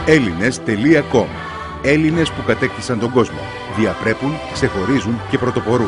Έλληνες.com. Έλληνες που κατέκτησαν τον κόσμο. Διαπρέπουν, ξεχωρίζουν και πρωτοπορούν.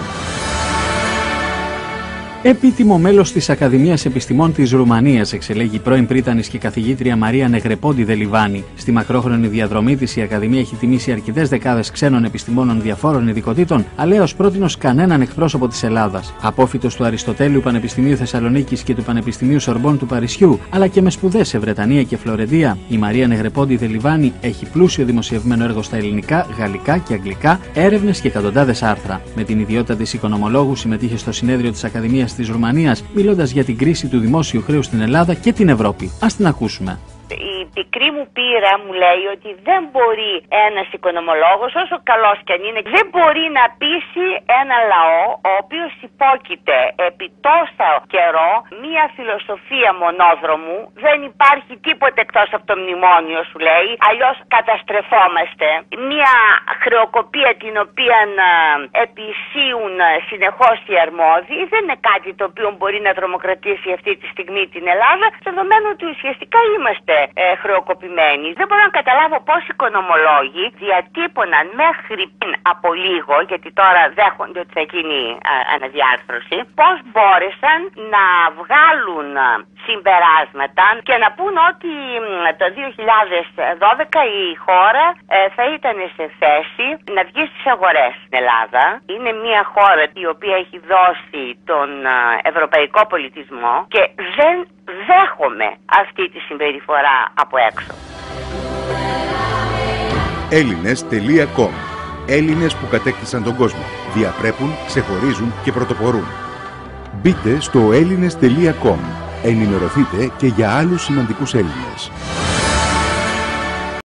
Επίτιμο μέλος της Ακαδημίας Επιστημών της Ρουμανίας εξελέγει πρώην πρίτανης και καθηγήτρια Μαρία Νεγρεπόντι Δελιβάνη. Στη μακρόχρονη διαδρομή της η Ακαδημία έχει τιμήσει αρκετές δεκάδες ξένων επιστημόνων διαφόρων ειδικοτήτων, αλλά έως πρότινος κανέναν εκπρόσωπο της Ελλάδας. Απόφοιτος του Αριστοτέλειου Πανεπιστημίου Θεσσαλονίκης και του Πανεπιστημίου Σορμπών του Παρισιού, αλλά και με σπουδές σε Βρετανία και Φλωρεντία, η Μαρία Νεγρεπόντι Δελιβάνη έχει πλούσιο δημοσιευμένο έργο στα ελληνικά, γαλλικά και αγγλικά, έρευνες και εκατοντάδες άρθρα. Με την ιδιότητα της οικονομολόγου συμμετείχε στο συνέδριο της Ακαδημίας της Ρουμανίας, μιλώντας για την κρίση του δημόσιου χρέους στην Ελλάδα και την Ευρώπη. Ας την ακούσουμε. Η πικρή μου πείρα μου λέει ότι δεν μπορεί ένας οικονομολόγος, όσο καλός κι αν είναι, δεν μπορεί να πείσει ένα λαό ο οποίος υπόκειται επί τόσο καιρό μία φιλοσοφία μονόδρομου. Δεν υπάρχει τίποτε εκτός από το μνημόνιο, σου λέει, αλλιώς καταστρεφόμαστε. Μία χρεοκοπία την οποία επισύουν συνεχώς οι αρμόδιοι δεν είναι κάτι το οποίο μπορεί να τρομοκρατήσει αυτή τη στιγμή την Ελλάδα, δεδομένου ότι ουσιαστικά είμαστε χρεοκοπημένοι. Δεν μπορώ να καταλάβω πώς οι οικονομολόγοι διατύπωναν μέχρι πριν από λίγο, γιατί τώρα δέχονται ότι θα γίνει αναδιάρθρωση, πώς μπόρεσαν να βγάλουν συμπεράσματα και να πούν ότι το 2012 η χώρα θα ήταν σε θέση να βγει στις αγορές στην Ελλάδα. Είναι μια χώρα η οποία έχει δώσει τον ευρωπαϊκό πολιτισμό και δεν δέχομαι αυτή τη συμπεριφορά από έξω. Έλληνες.com. Έλληνες που κατέκτησαν τον κόσμο. Διαπρέπουν, ξεχωρίζουν και πρωτοπορούν. Μπείτε στο Έλληνες.com. Ενημερωθείτε και για άλλους σημαντικούς Έλληνες.